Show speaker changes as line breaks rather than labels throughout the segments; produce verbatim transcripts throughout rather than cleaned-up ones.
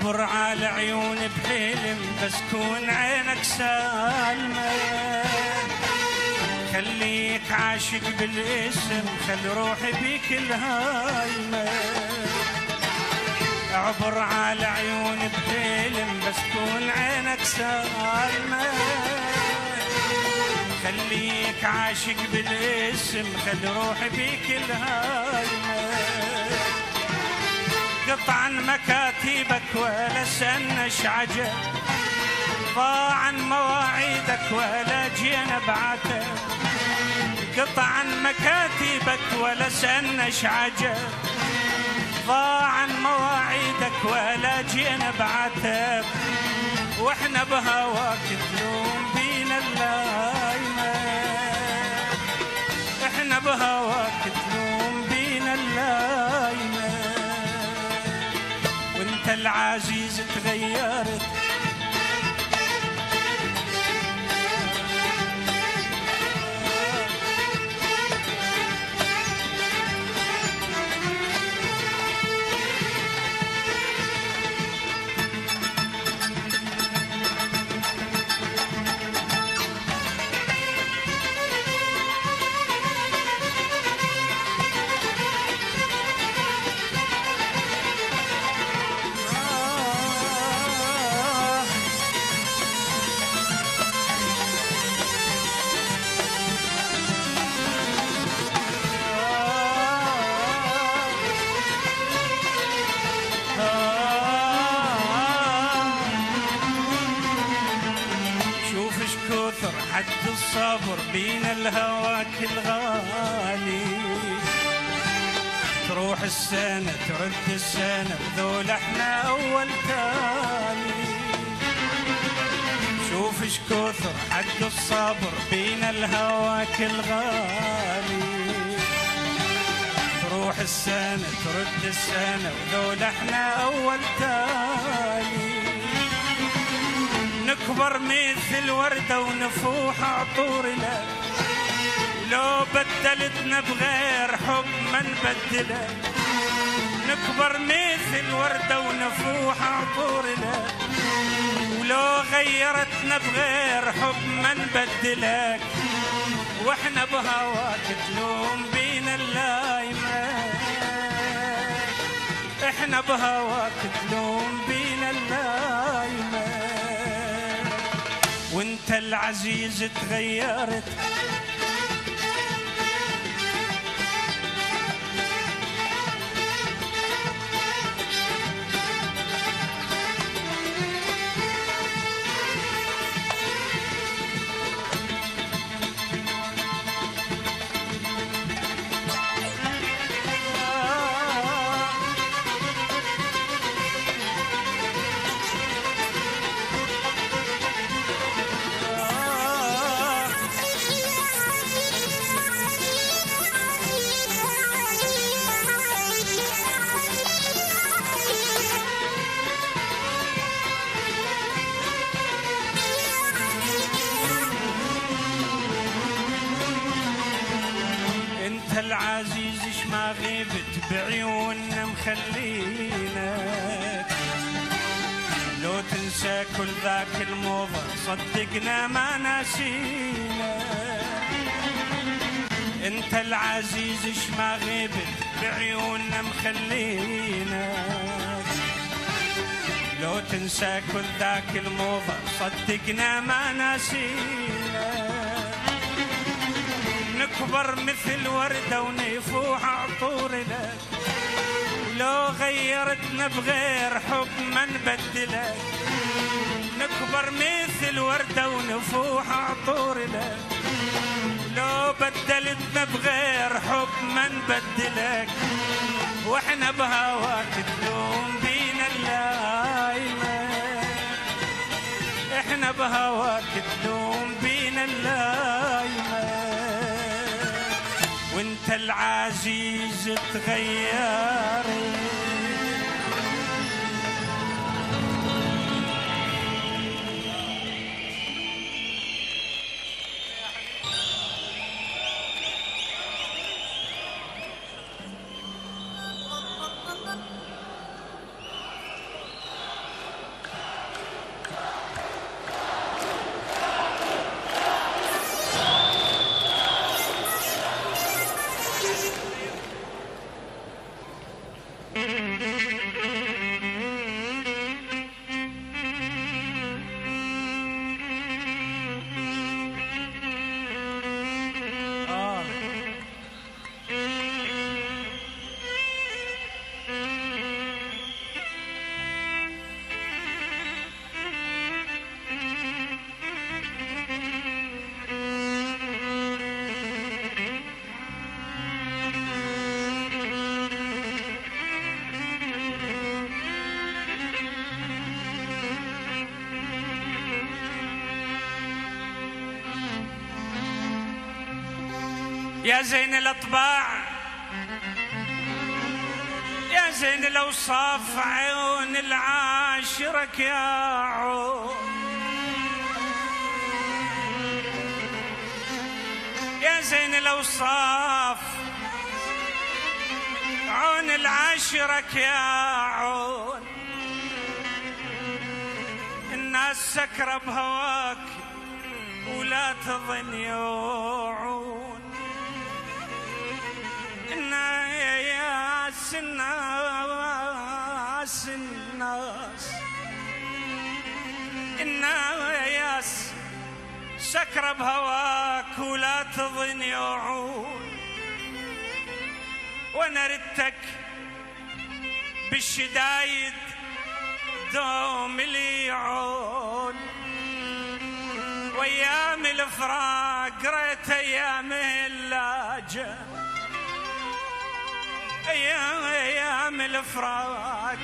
اعبر على عيون بحلم بس كون عينك سالمة، خليك عاشق بالاسم خل روحي بيك الهايمة. اعبر على عيون بحلم بس كون عينك سالمة، خليك عاشق بالاسم خل روحي بيك الهايمة. قطعا مكاتبك ولا سنش عجب، ضاعا مواعيدك ولا جينا بعتب. قطعا مكاتبك ولا سنش عجب، ضاعا مواعيدك ولا جينا بعتب. واحنا بهواك تلوم بينا اللايمة، احنا بهواك تلوم بينا اللايمة. وانت العزيز تغيرت حد الصبر بينا الهواك الغالي. تروح السنة ترد السنة وذول احنا أول تالي. شوف ايش كثر حد الصبر بينا الهواك الغالي. تروح السنة ترد السنة وذول احنا أول تالي. نكبر مثل وردة ونفوح عطور لك، لو بدلتنا بغير حب ما نبدلك. نكبر مثل وردة ونفوح عطور لك، ولو غيرتنا بغير حب ما نبدلك. واحنا بهواك تلوم بينا اللايمة، احنا بهواك تلوم بينا اللايمة. وانت العزيز تغيرت العزيز اش ما غيبت بعيوننا مخلينك. لو تنسى كل ذاك الموضة صدقنا ما ناسينا. انت العزيز اش ما غيبت بعيوننا مخلينك. لو تنسى كل ذاك الموضة صدقنا ما ناسينا. نكبر مثل وردة ونفوح عطور لك، ولو غيرتنا بغير حب ما نبدلك. نكبر مثل وردة ونفوح عطور لك، ولو بدلتنا بغير حب ما نبدلك. واحنا بهواك تلوم بينا اللايمة، احنا بهواك تلوم بينا اللايمة. وانت العزيز تغيرت يا زين الأطباع يا زين الأوصاف عيون العاشرك يا عون يا زين الأوصاف عون العاشرك يا عون الناس سكرة بهواك ولا تظن يوعون الناس الناس الناس الناس سكرة بهواك ولا تظن يوعون وانا ردتك بالشدايد دوم لي عون وايام الفراق قريت ايام اللاجة ايام ايام الفراق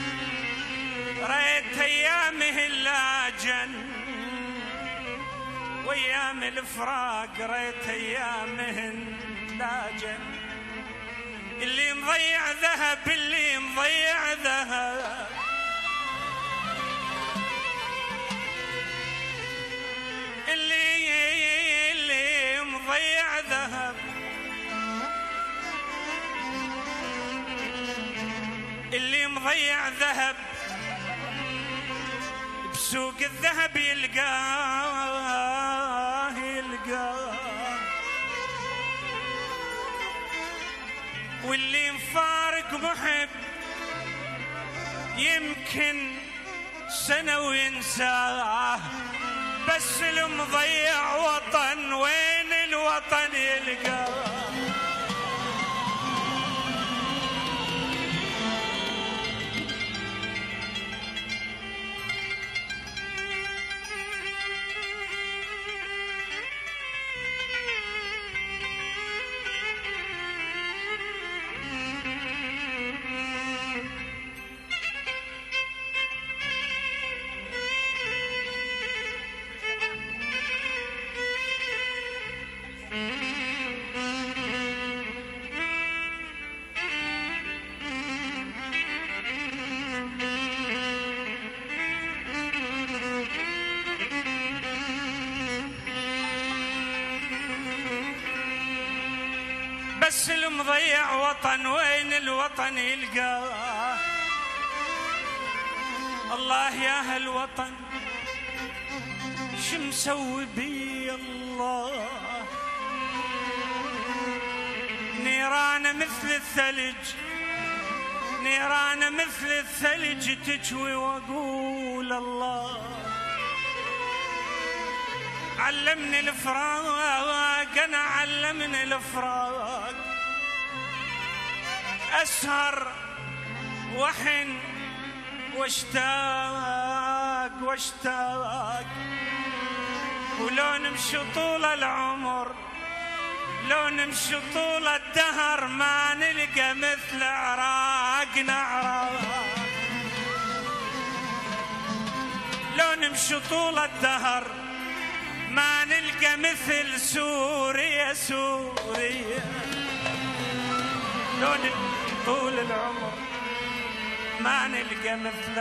قريت ايامه اللاجن وايام الفراق قريت ايامه اللاجن اللي مضيع ذهب اللي مضيع ذهب اللي اللي مضيع ذهب اللي مضيع ذهب بسوق الذهب يلقاه يلقاه واللي مفارق محب يمكن سنة وينساه بس المضيع وطن وين الوطن يلقاه بس المضيع وطن وين الوطن يلقاه الله يا هالوطن شو مسوي بي الله نيران مثل الثلج نيران مثل الثلج تجوي واقول الله علمني الفراق انا علمني الفراق اسهر وحن واشتاق واشتاق ولو نمشي طول العمر لو نمشي طول الدهر ما نلقى مثل عراقنا عراق لو نمشي طول الدهر ما نلقى مثل سوريا سوريا لو نلقى طول العمر ما نلقى مثل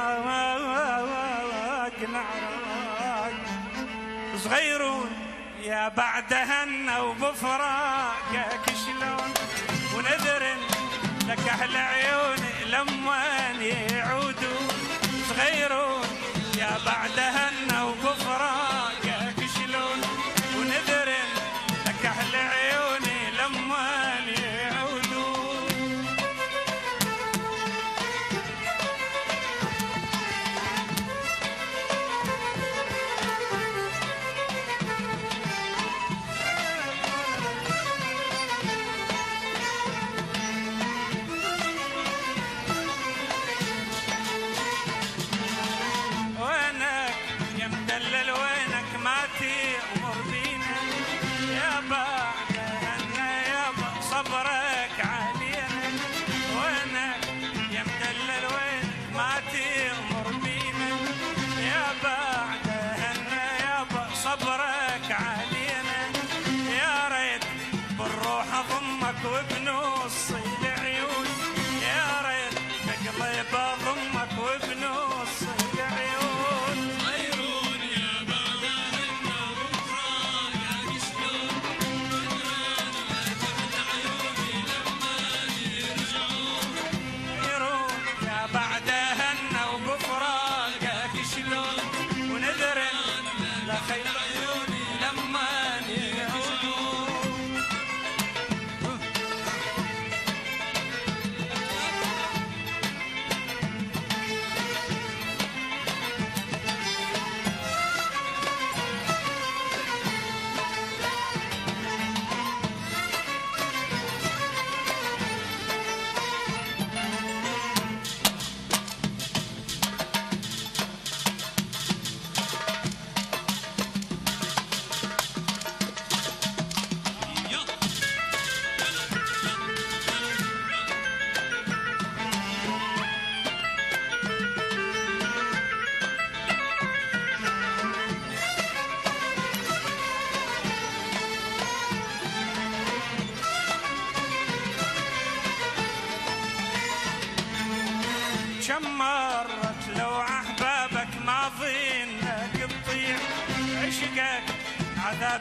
عراقنا عراق صغيرون يا بعد هنا وبفراقك شلون ونذر لك اهل عيوني لما يعودون صغيرون يا بعد هنا وبفراقك شلون ونذر لك اهل عيوني لما يعودون وينك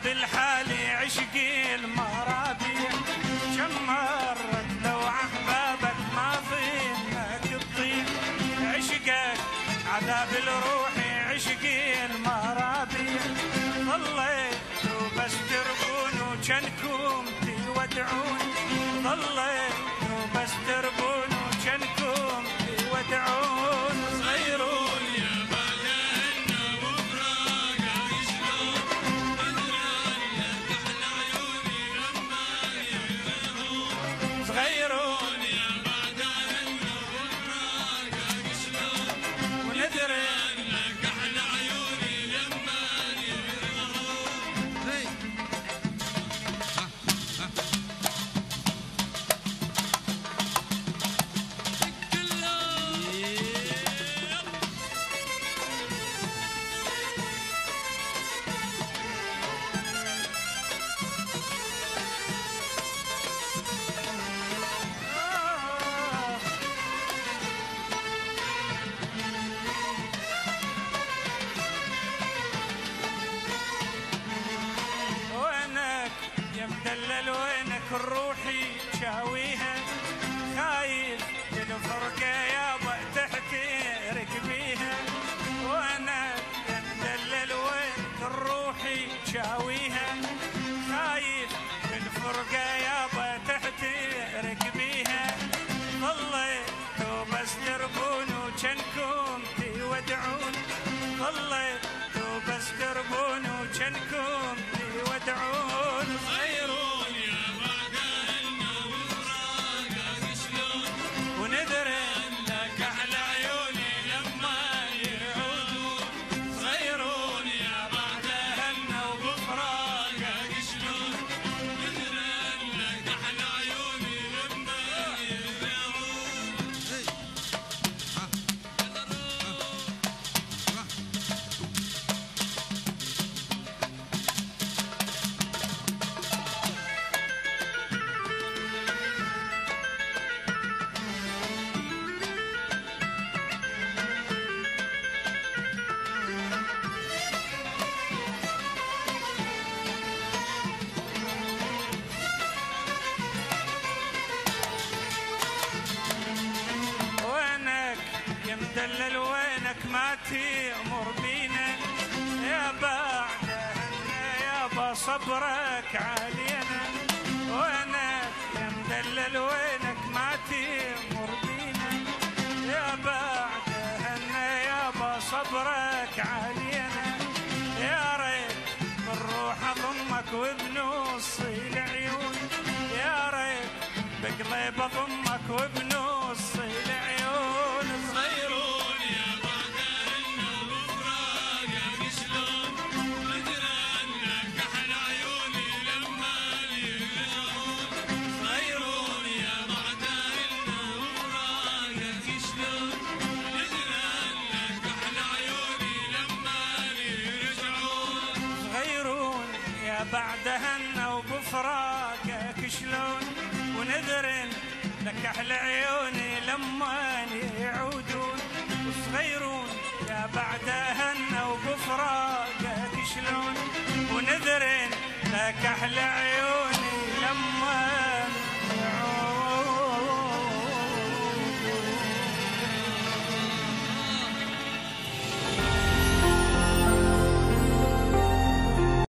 بالحالي عشقي المرابيع، كم مرت لو احبابك ما فينك تطيع، عشقك عذاب الروحي عشقي المرابيع، ظليت وبس تربون وجنكم تودعون، ظليت وبس تربون وجنكم تودعون، صغيرون يا بعدنا وفراقك شلون ندري لك احلى عيوني لما يغيرون، صغيرون يا بعدنا وفراقك شلون وندري لك احلى عيوني لما يغيرون. مدلل وينك الروحي شاويها، خايف الفرقة يابا تحترك بيها، وانا يا مدلل وينك الروحي شاويها، خايف الفرقة يابا تحترك بيها، ظليتوا بس تربون وجنكم تودعون، ظليتوا بس تربون وجنكم تودعون، صغيرون يا بعدنا وفراقك شلون وندري لك احلى عيوني لما يعودون، صغيرون يا بعدنا وفراقك شلون ندري لك احلى عيوني لما يعودون. مدلل وينك ما تأمر بينا، يا بعدهن يابا صبرك علينا، وينك يا مدلل وينك ما تأمر بينا، يا بعدهن يابا صبرك علينا، يا ريت بالروح اضمك وبنص العيون، يا ريت بقلب اضمك وبنص العيون، صغيرون يا بعدنا وفراقك شلون ندري لك احلى عيوني لما يرجعون، صغيرون يا بعدنا وفراقك شلون ندري لك احلى عيوني لما يرجعون، صغيرون يا بعدهن وبفراقك شلون وندري لك احلى عيوني لما يعودون، وصغيرون يا بعدهن وبفراقك شلون وندري لك احلى عيوني